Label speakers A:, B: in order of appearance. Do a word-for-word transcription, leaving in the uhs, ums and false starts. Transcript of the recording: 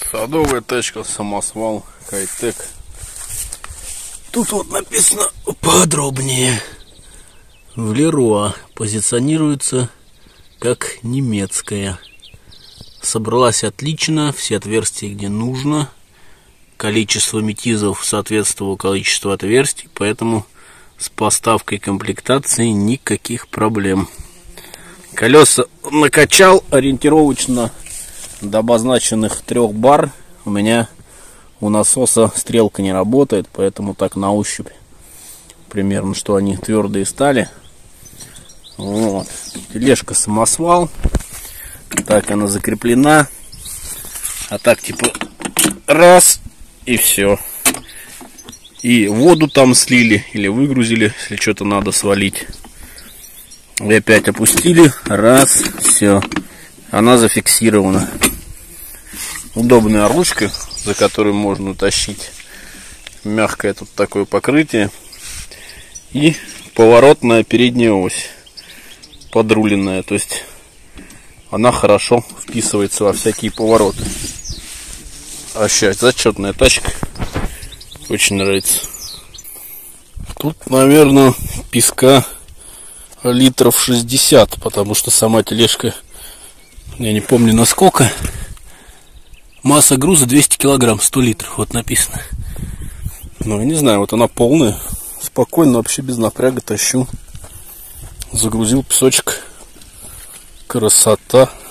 A: Садовая тачка, самосвал, Хай-Тек. Тут вот написано подробнее. В Леруа позиционируется как немецкая. Собралась отлично, все отверстия где нужно. Количество метизов соответствовало количеству отверстий, поэтому с поставкой комплектации никаких проблем. Колеса накачал ориентировочно до обозначенных трех бар. У меня у насоса стрелка не работает, поэтому так на ощупь примерно, что они твердые стали. Вот. Тележка самосвал. Так она закреплена. А так типа раз и все. И воду там слили или выгрузили, если что-то надо свалить. И опять опустили. Раз, все. Она зафиксирована. Удобная ручка, за которую можно утащить. Мягкое тут такое покрытие. И поворотная передняя ось. Подруленная. То есть она хорошо вписывается во всякие повороты. Вообще зачетная тачка. Очень нравится. Тут, наверное, песка литров шестьдесят, потому что сама тележка, я не помню насколько. Масса груза двести килограмм, сто литров, вот написано. Ну, я не знаю, вот она полная. Спокойно, вообще без напряга тащу. Загрузил песочек. Красота.